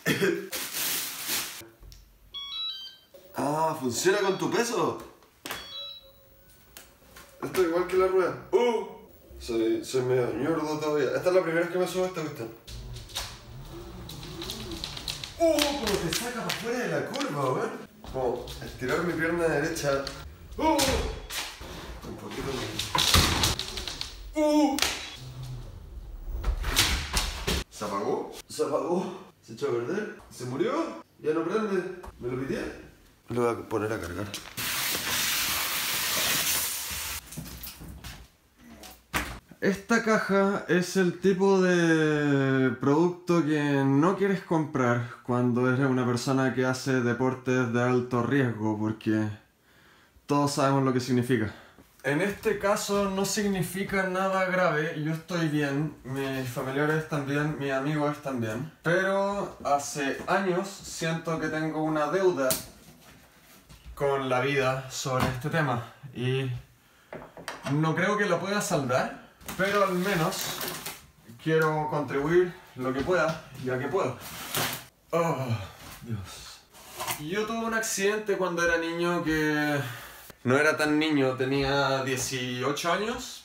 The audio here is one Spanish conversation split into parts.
Ah, funciona con tu peso. Esto es igual que la rueda. Soy medio ñordo todavía. Esta es la primera vez que me subo a esta cuestión. Como te saca para afuera de la curva, weón. Como estirar mi pierna derecha. Un poquito más. ¿Se apagó? Se apagó. Se echó a perder. Se murió. Ya no prende. ¿Me lo pité? Lo voy a poner a cargar. Esta caja es el tipo de producto que no quieres comprar cuando eres una persona que hace deportes de alto riesgo, porque todos sabemos lo que significa. En este caso no significa nada grave, yo estoy bien, mis familiares también, mis amigos también, pero hace años siento que tengo una deuda con la vida sobre este tema y no creo que lo pueda saldar. Pero al menos quiero contribuir lo que pueda, ya que puedo. Oh, Dios. Yo tuve un accidente cuando era niño que... No era tan niño, tenía 18 años.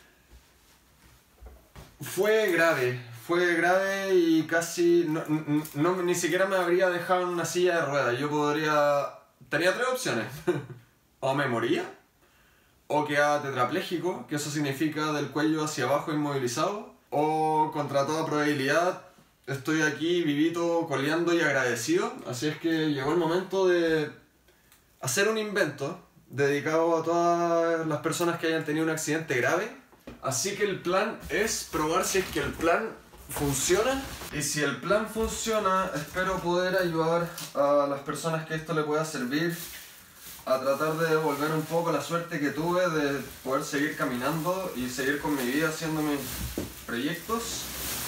Fue grave y casi... ni siquiera me habría dejado en una silla de ruedas. Yo podría... Tenía tres opciones. O me moría, o quedaba tetrapléjico, que eso significa del cuello hacia abajo inmovilizado, o contra toda probabilidad estoy aquí vivito, coleando y agradecido. Así es que llegó el momento de hacer un invento dedicado a todas las personas que hayan tenido un accidente grave. Así que el plan es probar si es que el plan funciona, y si el plan funciona espero poder ayudar a las personas que esto le pueda servir a tratar de devolver un poco la suerte que tuve de poder seguir caminando y seguir con mi vida haciendo mis proyectos.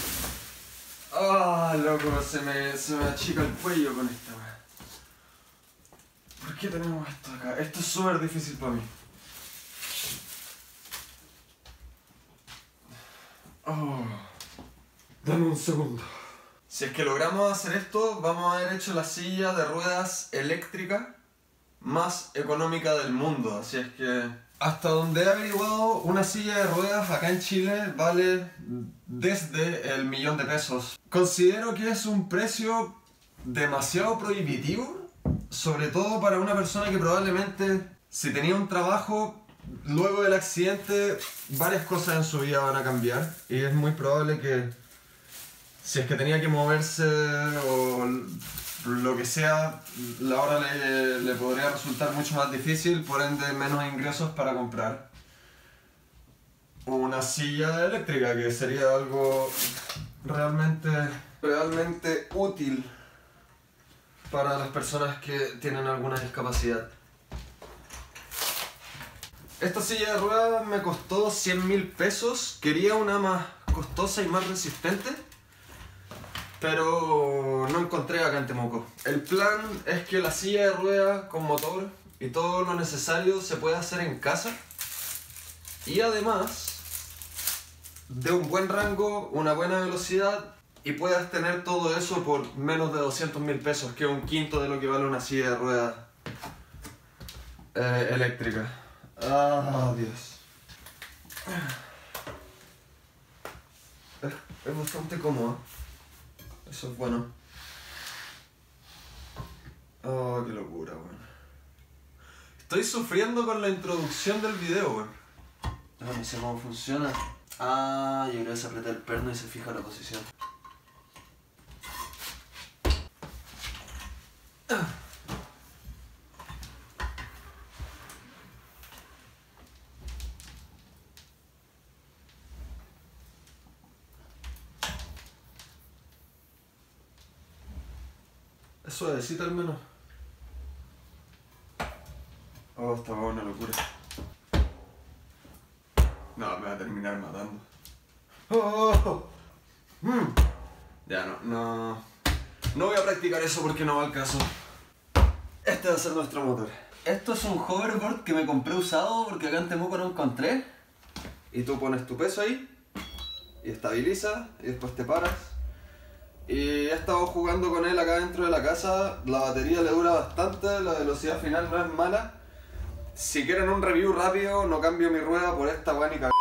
Loco, se me achica el cuello con esta weá. ¿Por qué tenemos esto acá? Esto es súper difícil para mí. Dame un segundo. Si es que logramos hacer esto, vamos a haber hecho la silla de ruedas eléctrica más económica del mundo, así es que hasta donde he averiguado, una silla de ruedas acá en Chile vale desde el 1.000.000 de pesos. Considero que es un precio demasiado prohibitivo, sobre todo para una persona que probablemente, si tenía un trabajo, luego del accidente varias cosas en su vida van a cambiar y es muy probable que si es que tenía que moverse o lo que sea, la hora le podría resultar mucho más difícil, por ende menos ingresos para comprar una silla eléctrica, que sería algo realmente útil para las personas que tienen alguna discapacidad. Esta silla de ruedas me costó 100.000 pesos, quería una más costosa y más resistente, pero no encontré acá en Temuco. El plan es que la silla de ruedas con motor y todo lo necesario se puede hacer en casa y además de un buen rango, una buena velocidad, y puedas tener todo eso por menos de 200.000 pesos, que es un quinto de lo que vale una silla de ruedas eléctrica. Dios. Es bastante cómodo. Eso es bueno. Qué locura, weón. Estoy sufriendo con la introducción del video, weón. No sé cómo funciona. Yo creo que se aprieta el perno y se fija la posición. Es suavecita al menos. Esta va una locura. No, me va a terminar matando. Ya no voy a practicar eso porque no va al caso. Este va a ser nuestro motor. Esto es un hoverboard que me compré usado porque acá en Temuco no encontré. Y tú pones tu peso ahí y estabiliza y después te paras y he estado jugando con él acá dentro de la casa. La batería le dura bastante, la velocidad final no es mala. Si quieren un review rápido, no cambio mi rueda por esta weá ni cagada.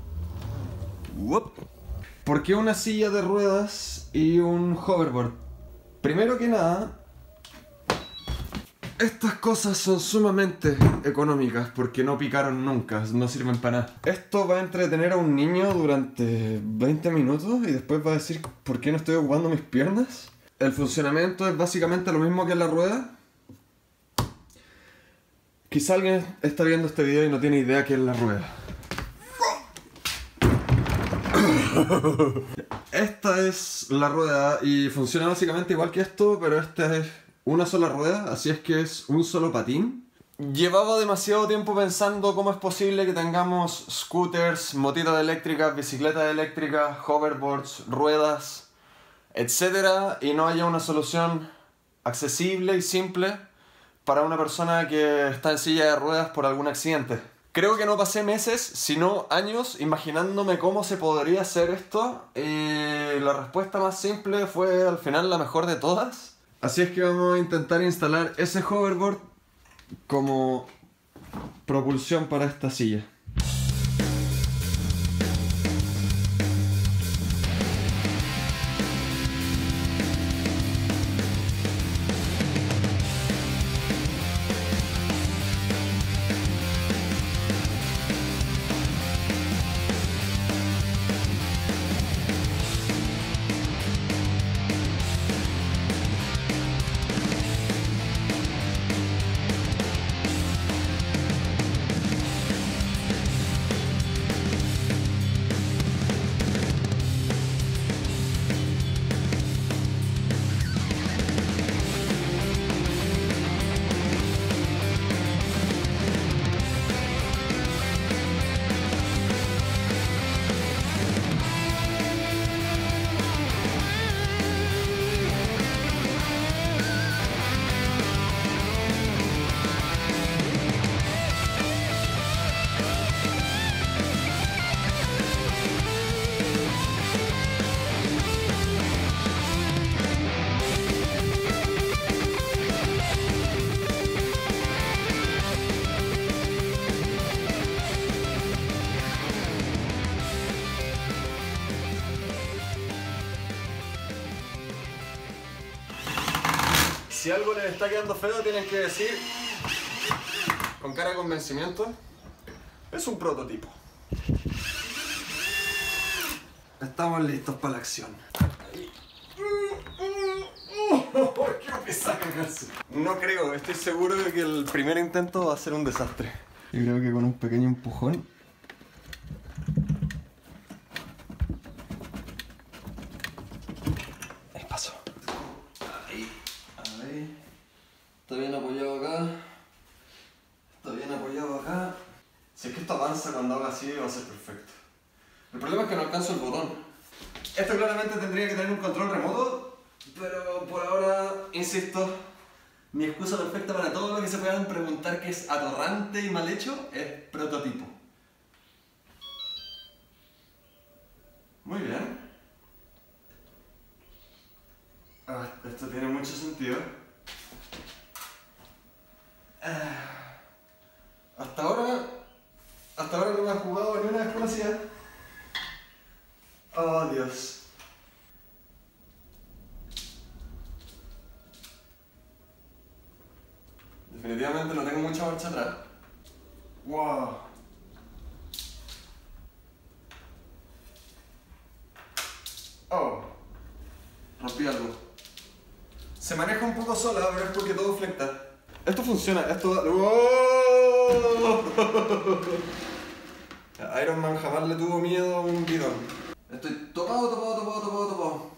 ¿Por qué una silla de ruedas y un hoverboard? Primero que nada, estas cosas son sumamente económicas porque no picaron nunca, no sirven para nada. Esto va a entretener a un niño durante 20 minutos y después va a decir ¿por qué no estoy ocupando mis piernas? El funcionamiento es básicamente lo mismo que en la rueda. Quizá alguien está viendo este video y no tiene idea qué es la rueda. Esta es la rueda y funciona básicamente igual que esto, pero esta es una sola rueda, así es que es un solo patín. Llevaba demasiado tiempo pensando cómo es posible que tengamos scooters, motitas eléctricas, bicicletas eléctricas, hoverboards, ruedas, etc. y no haya una solución accesible y simple para una persona que está en silla de ruedas por algún accidente. Creo que no pasé meses, sino años, imaginándome cómo se podría hacer esto, y la respuesta más simple fue al final la mejor de todas. Así es que vamos a intentar instalar ese hoverboard como propulsión para esta silla. Si algo les está quedando feo, tienen que decir, con cara de convencimiento, es un prototipo. Estamos listos para la acción. ¿Por qué empieza a cagarse? No creo, estoy seguro de que el primer intento va a ser un desastre. Yo creo que con un pequeño empujón. Ahí pasó. Ahí. Está bien apoyado acá. Está bien apoyado acá. Si es que esto avanza cuando haga así, va a ser perfecto. El problema es que no alcanzo el botón. Esto claramente tendría que tener un control remoto, pero por ahora, insisto, mi excusa perfecta para todo lo que se puedan preguntar que es atorrante y mal hecho es prototipo. Muy bien. Esto tiene mucho sentido. Hasta ahora no me han jugado ni una desconocida. Oh, Dios. Definitivamente no tengo mucha marcha atrás. Wow. Oh. Rompí algo. Se maneja un poco sola, pero es porque todo flecta. Esto funciona, esto... ¡Oh! Iron Man jamás le tuvo miedo a un bidón. Estoy topado.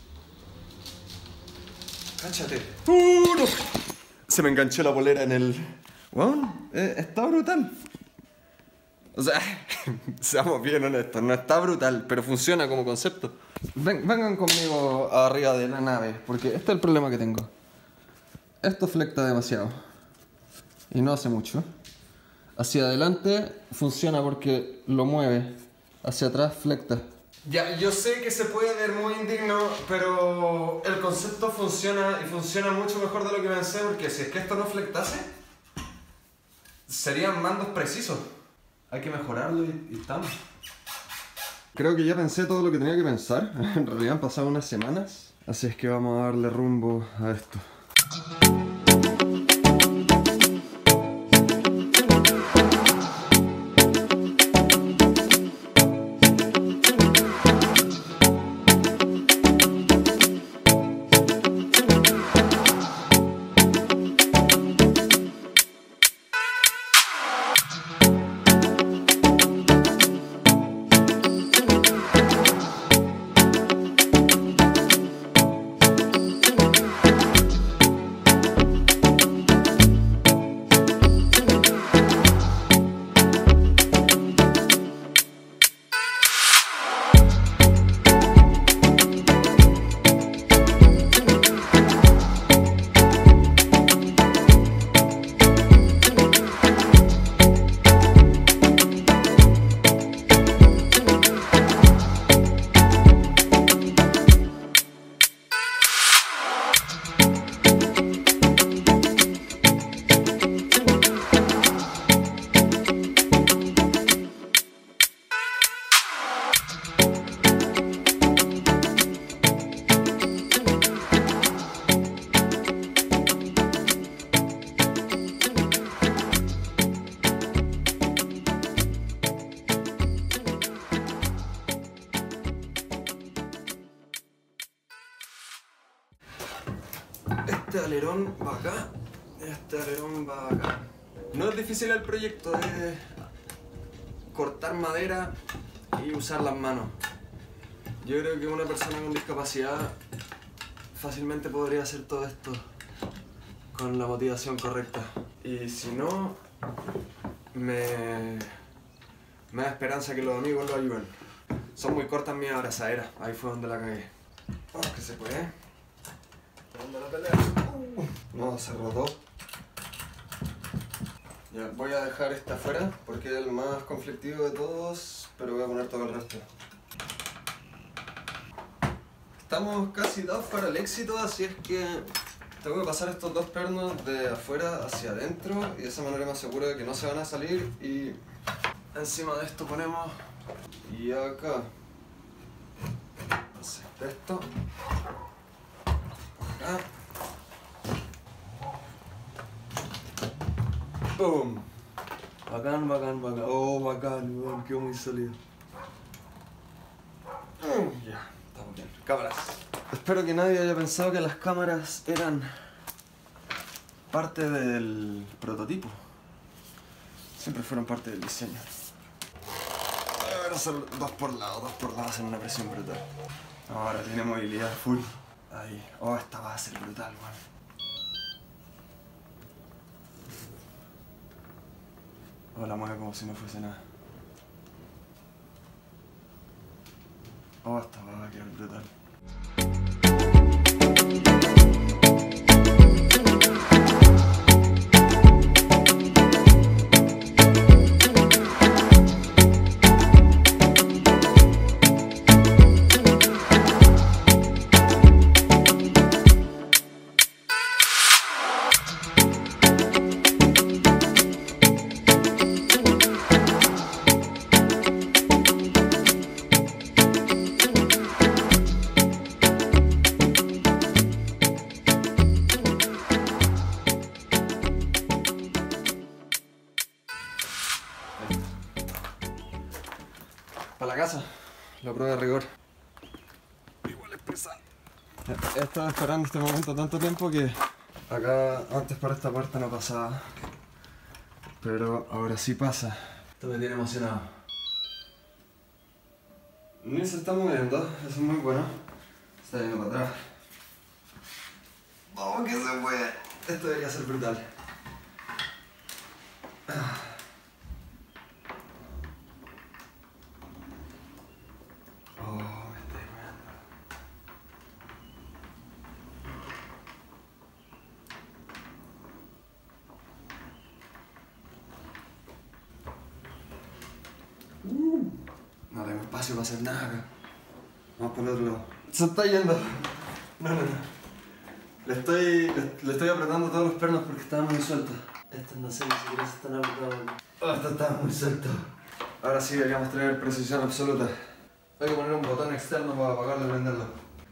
Cáchate. No. Se me enganchó la polera en el... Bueno, está brutal. O sea, seamos bien honestos, no está brutal, pero funciona como concepto. Vengan conmigo arriba de la nave, porque este es el problema que tengo. Esto flecta demasiado. Y no hace mucho. Hacia adelante funciona porque lo mueve. Hacia atrás flecta. Ya, yo sé que se puede ver muy indigno, pero el concepto funciona y funciona mucho mejor de lo que pensé, porque si es que esto no flectase, serían mandos precisos. Hay que mejorarlo y estamos. Creo que ya pensé todo lo que tenía que pensar. En realidad han pasado unas semanas, así es que vamos a darle rumbo a esto. Este alerón va acá, este alerón va acá. No es difícil el proyecto, es cortar madera y usar las manos. Yo creo que una persona con discapacidad fácilmente podría hacer todo esto con la motivación correcta. Y si no, me da esperanza que los amigos lo ayuden. Son muy cortas mis abrazaderas, ahí fue donde la cagué. Vamos que se puede. ¿Dónde la pelea? No, se rodó. Ya, voy a dejar este afuera porque es el más conflictivo de todos, pero voy a poner todo el resto. Estamos casi dados para el éxito, así es que tengo que pasar estos dos pernos de afuera hacia adentro y de esa manera me aseguro de que no se van a salir. Y encima de esto ponemos y acá entonces esto acá. ¡Boom! Bacán, bacán, bacán. Oh, bacán, weón, quedó muy sólido. Ya, estamos bien. Cámaras. Espero que nadie haya pensado que las cámaras eran parte del prototipo. Siempre fueron parte del diseño. Ahora son dos por lado hacen una presión brutal. Ahora tiene movilidad full. Ahí. Oh, esta va a ser brutal, weón. Oh, la mueve como si no fuese nada. Oh, esta va a quedar brutal. Para la casa, la prueba de rigor. Igual es pesado. He estado esperando este momento tanto tiempo que acá antes para esta parte no pasaba. Pero ahora sí pasa. Esto me tiene emocionado. Ni se está moviendo, eso es muy bueno. Está yendo para atrás. ¡Vamos que se puede! Esto debería ser brutal. No tengo espacio para hacer nada acá. Vamos por el otro lado. Se está yendo. No. Le estoy apretando todos los pernos porque estaban muy sueltos. Estos no sé ni siquiera se están apretados. Estos estaban muy sueltos. Ahora sí deberíamos tener precisión absoluta. Hay que poner un botón externo para apagarlo y prenderlo.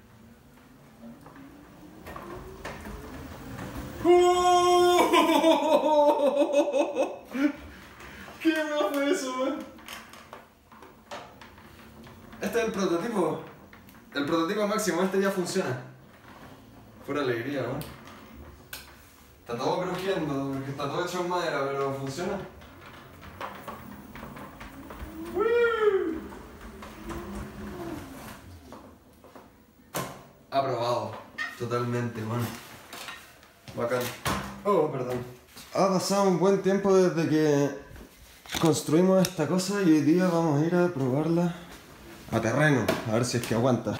¿Qué más fue eso, man? Este es el prototipo. El prototipo máximo, este ya funciona. Pura alegría, ¿no? Está todo crujiendo, porque está todo hecho en madera, pero funciona. Aprobado. Totalmente, bueno. Bacán. Oh, perdón. Ha pasado un buen tiempo desde que construimos esta cosa y hoy día vamos a ir a probarla a terreno, a ver si es que aguanta.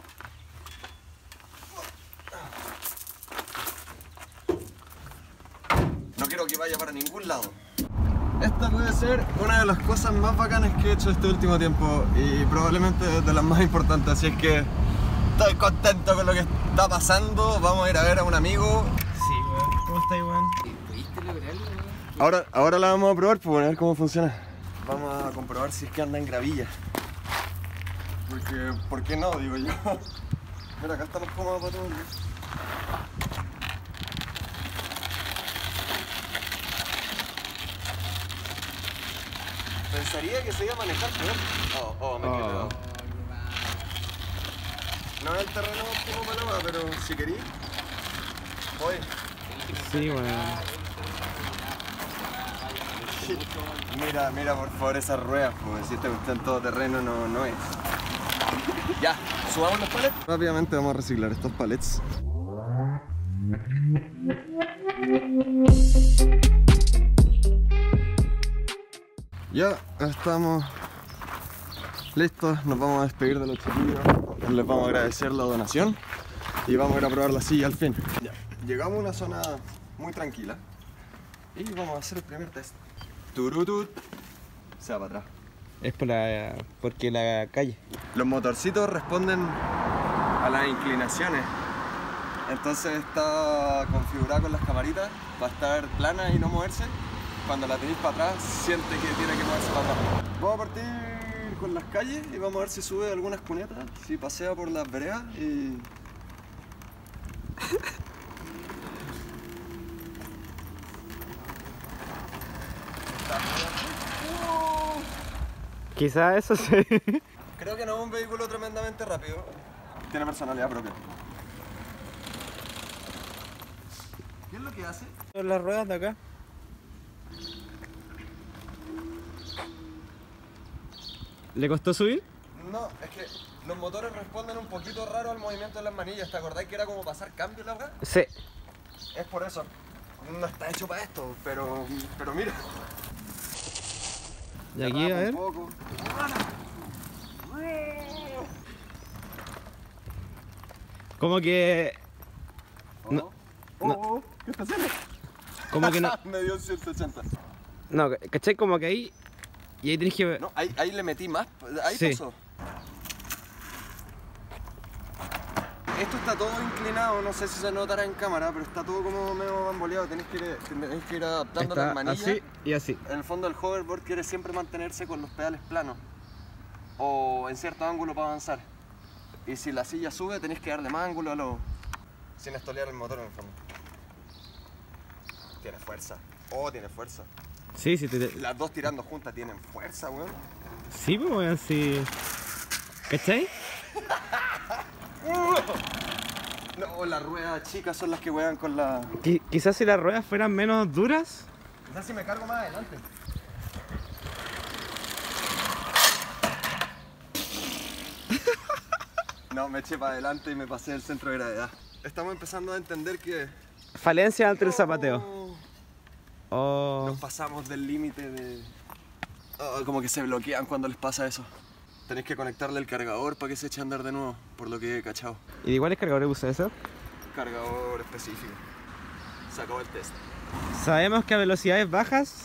No quiero que vaya para ningún lado. Esta puede ser una de las cosas más bacanas que he hecho este último tiempo y probablemente de las más importantes, así es que estoy contento con lo que está pasando. Vamos a ir a ver a un amigo. Sí, weón. ¿Cómo estáis, weón? ¿Pudiste lograrlo, weón? Ahora la vamos a probar para ver cómo funciona. Vamos a comprobar si es que anda en gravilla. Porque, ¿por qué no? Digo yo. Mira, acá están los cómodos para todos. Pensaría que se iba a manejar, ¿no? Me quedé. No es el terreno óptimo para nada, pero si querís, voy. Sí, weón. Mira por favor esas ruedas, pues si esta cuestión todo terreno no es. Ya, subamos los palets. Rápidamente vamos a reciclar estos palets. Ya estamos listos, nos vamos a despedir de los chiquillos, les vamos a agradecer la donación y vamos a ir a probar la silla al fin. Ya, llegamos a una zona muy tranquila y vamos a hacer el primer test. Turutut. Se va para atrás. Es porque la calle. Los motorcitos responden a las inclinaciones. Entonces está configurada con las camaritas para estar plana y no moverse. Cuando la tenéis para atrás, siente que tiene que moverse para atrás. Vamos a partir con las calles y vamos a ver si sube algunas cunetas, si pasea por las veredas y... Quizás eso sí. Creo que no es un vehículo tremendamente rápido. Tiene personalidad propia. ¿Qué es lo que hace? Las ruedas de acá. ¿Le costó subir? No, es que los motores responden un poquito raro al movimiento de las manillas. ¿Te acordáis que era como pasar cambio la verdad? Sí. Es por eso. No está hecho para esto, pero mira. Y aquí, a ver. Un poco. Como que... No. ¿Qué está haciendo? Como que no... Me dio 180. No, ¿cachai? Como que ahí... Y ahí tenés que... No, ahí le metí más. Ahí Sí. pasó. Esto está todo inclinado, no sé si se notará en cámara, pero está todo como medio bamboleado. Tenés que ir adaptando las Está manillas. así y así. En el fondo el hoverboard quiere siempre mantenerse con los pedales planos o en cierto ángulo para avanzar. Y si la silla sube tenés que darle más ángulo sin estolear el motor en el fondo. Tiene fuerza. Oh, tiene fuerza. Sí, sí, Las dos tirando juntas tienen fuerza, weón. Sí, pues, weón, sí. ¿Cachai? No, las ruedas chicas son las que juegan con la... Quizás si las ruedas fueran menos duras. Quizás si me cargo más adelante. No, me eché para adelante y me pasé del centro de gravedad. Estamos empezando a entender que... Falencia ante el zapateo. Oh. Nos pasamos del límite de... como que se bloquean cuando les pasa eso. Tenéis que conectarle el cargador para que se eche a andar de nuevo, por lo que he cachado. ¿Y de cuáles cargadores usa eso? Cargador específico. Se acabó el test. Sabemos que a velocidades bajas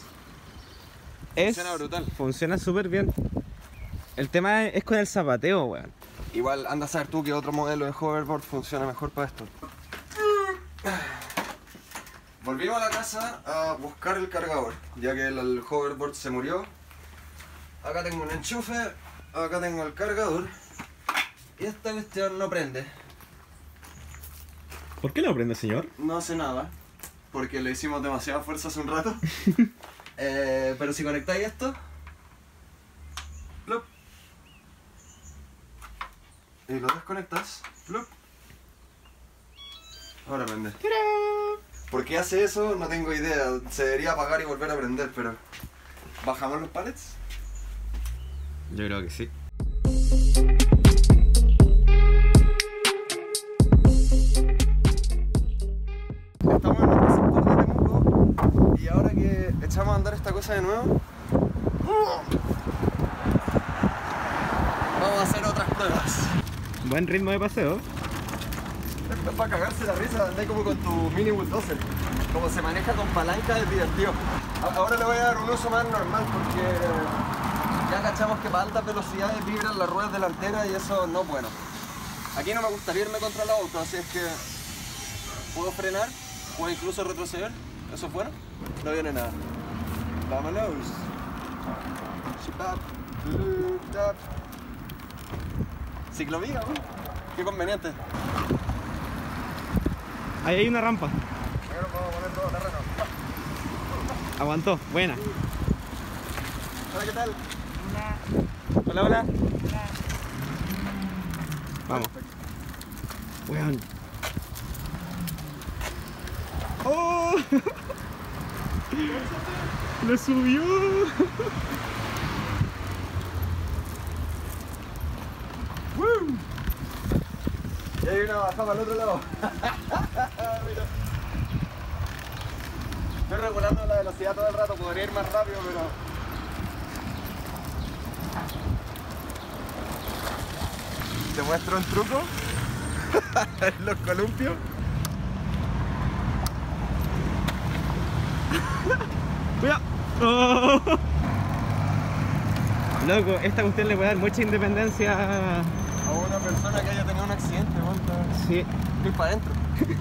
Funciona brutal. Funciona súper bien. El tema es con el zapateo, weón. Igual anda a saber tú que otro modelo de hoverboard funciona mejor para esto. Volvimos a la casa a buscar el cargador, ya que el hoverboard se murió. Acá tengo un enchufe, acá tengo el cargador. Y esta cuestión no prende. ¿Por qué no prende, señor? No hace nada, porque le hicimos demasiada fuerza hace un rato. Pero si conectáis esto, plup, y lo desconectas, plup, ahora prende. ¿Por qué hace eso? No tengo idea. Se debería apagar y volver a prender, pero... ¿Bajamos los pallets? Yo creo que sí. Estamos en el receptor de Temuco y ahora que echamos a andar esta cosa de nuevo, vamos a hacer otras pruebas. Buen ritmo de paseo. Es para cagarse la risa, andé como con tu mini bulldozer. Como se maneja con palanca es divertido. Ahora le voy a dar un uso más normal porque ya cachamos que para altas velocidades vibran las ruedas delanteras y eso no es bueno. Aquí no me gustaría irme contra el auto, así es que puedo frenar, puedo incluso retroceder. ¿Eso es bueno? No viene nada. Vámonos. Ciclovía, ¿no? Qué conveniente. Ahí hay una rampa. Primero vamos a poner todo terreno. Aguantó, buena. Hola, ¿qué tal? Hola, hola. Vamos. Weón. ¡Oh! ¡Lo subió! ¡Woo! Y hay una bajada al otro lado. Mira. Estoy regulando la velocidad todo el rato, podría ir más rápido, pero... ¿Te muestro un truco? Los columpios. ¡Cuidado! ¡Oh! Loco, esta cuestión le puede dar mucha independencia. A una persona que haya tenido un accidente, monta. Sí. Ir para adentro.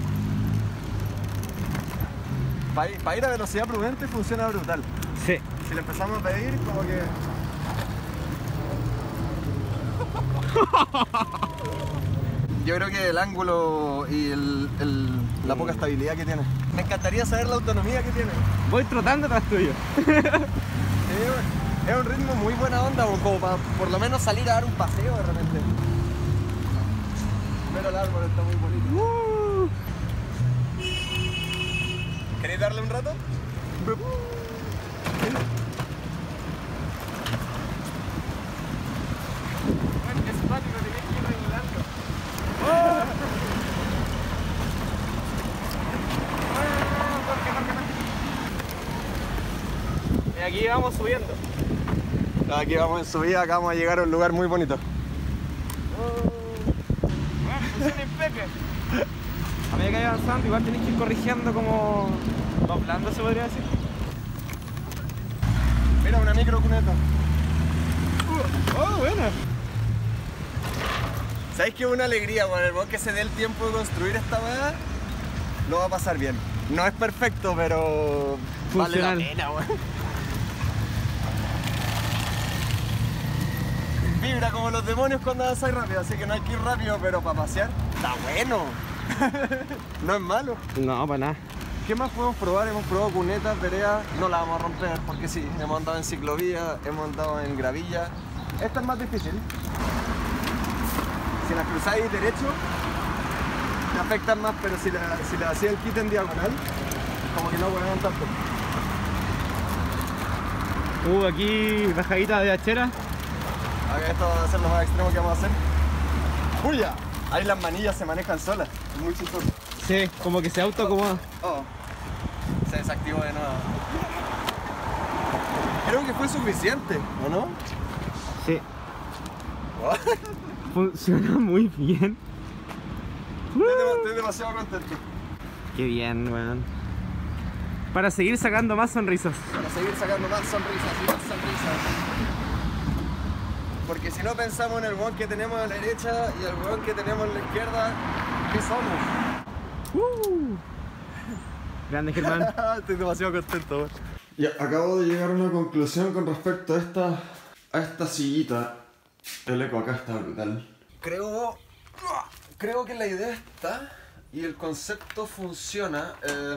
Para ir a velocidad prudente funciona brutal. Sí. Si le empezamos a pedir, como que... Yo creo que el ángulo y la poca estabilidad que tiene. Me encantaría saber la autonomía que tiene. Voy trotando tras tuyo. Es un ritmo muy buena onda, como para por lo menos salir a dar un paseo de repente. Pero el árbol está muy bonito. ¿Queréis darle un rato? Es fácil, lo tenéis que ir regulando. Y aquí vamos subiendo. Aquí vamos en subida, acá vamos a llegar a un lugar muy bonito. Funciona impeque. A medida que vaya avanzando, igual tenéis que ir corrigiendo como doblando, se podría decir. Mira, una micro cuneta. Oh, buena. ¿Sabéis que es una alegría, con el que se dé el tiempo de construir esta weá? Lo va a pasar bien. No es perfecto, pero Funcional. vale la pena, weón. Vibra como los demonios cuando avanzáis rápido, así que no hay que ir rápido, pero para pasear está bueno. No es malo. No, para nada. ¿Qué más podemos probar? Hemos probado cunetas, veredas, no la vamos a romper porque sí, hemos andado en ciclovía, hemos andado en gravilla. Esta es más difícil. Si las cruzáis derecho, te afectan más, pero si le hacía el kit en diagonal, como que no vuelven tanto. Aquí bajadita de hachera. Acá esto va a ser lo más extremo que vamos a hacer. ¡Puya! Ahí las manillas se manejan solas, es muy chistoso. Sí, como que se autoacomoda. Oh, se desactivó de nuevo. Creo que fue suficiente, ¿o no? Sí. Funciona muy bien. Estoy demasiado contento. Qué bien, weón. Para seguir sacando más sonrisas. Para seguir sacando más sonrisas y más sonrisas. Porque si no pensamos en el weón que tenemos a la derecha y el weón que tenemos a la izquierda, ¿qué somos? Grande, Germán. Estoy demasiado contento, weón. Ya, acabo de llegar a una conclusión con respecto a esta sillita. El eco acá está brutal. Creo que la idea está y el concepto funciona.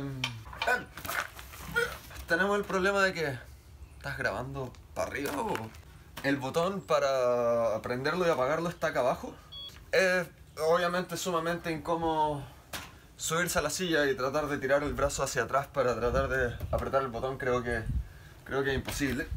Tenemos el problema de que estás grabando para arriba. El botón para prenderlo y apagarlo está acá abajo. Es obviamente sumamente incómodo subirse a la silla y tratar de tirar el brazo hacia atrás para tratar de apretar el botón. Creo que es imposible.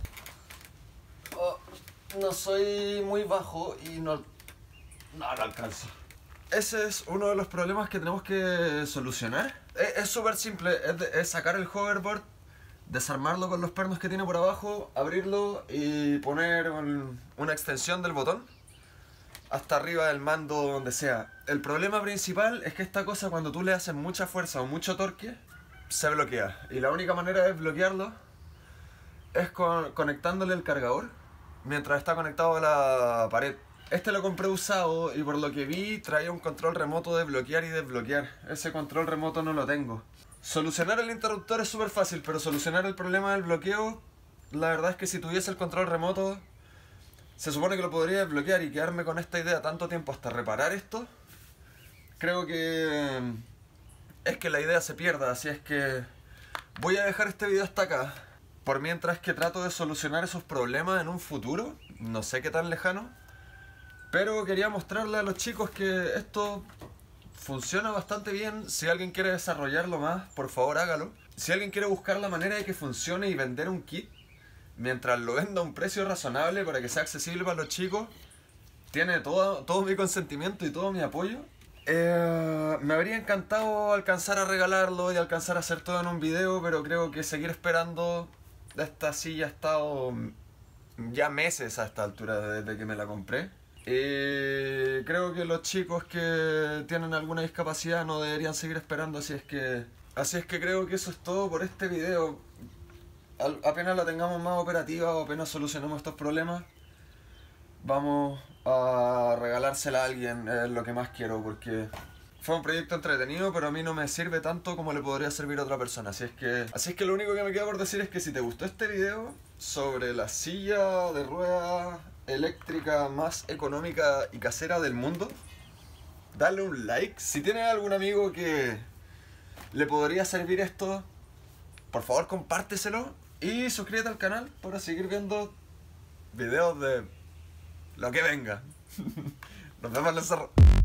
No soy muy bajo y no alcanzo. Ese es uno de los problemas que tenemos que solucionar. Es súper simple, es sacar el hoverboard, desarmarlo con los pernos que tiene por abajo, abrirlo y poner una extensión del botón hasta arriba del mando, donde sea. El problema principal es que esta cosa, cuando tú le haces mucha fuerza o mucho torque, se bloquea. Y la única manera de desbloquearlo es conectándole el cargador mientras está conectado a la pared. Este lo compré usado y por lo que vi traía un control remoto de bloquear y desbloquear. Ese control remoto no lo tengo. Solucionar el interruptor es súper fácil, pero solucionar el problema del bloqueo, la verdad es que si tuviese el control remoto, se supone que lo podría desbloquear, y quedarme con esta idea tanto tiempo hasta reparar esto, creo que es que la idea se pierda. Así es que voy a dejar este video hasta acá, por mientras que trato de solucionar esos problemas en un futuro, no sé qué tan lejano, pero quería mostrarle a los chicos que esto funciona bastante bien. Si alguien quiere desarrollarlo más, por favor hágalo. Si alguien quiere buscar la manera de que funcione y vender un kit, mientras lo venda a un precio razonable para que sea accesible para los chicos, tiene todo mi consentimiento y todo mi apoyo. Me habría encantado alcanzar a regalarlo y alcanzar a hacer todo en un video, pero creo que seguir esperando. Esta silla ha estado ya meses a esta altura desde que me la compré. Creo que los chicos que tienen alguna discapacidad no deberían seguir esperando, así es que creo que eso es todo por este video. Apenas la tengamos más operativa o apenas solucionemos estos problemas, vamos a regalársela a alguien. Es lo que más quiero, porque fue un proyecto entretenido, pero a mí no me sirve tanto como le podría servir a otra persona. Así es que lo único que me queda por decir es que si te gustó este video sobre la silla de ruedas eléctrica más económica y casera del mundo, dale un like. Si tienes algún amigo que le podría servir esto, por favor compárteselo y suscríbete al canal para seguir viendo videos de lo que venga. Nos vemos en el cerro.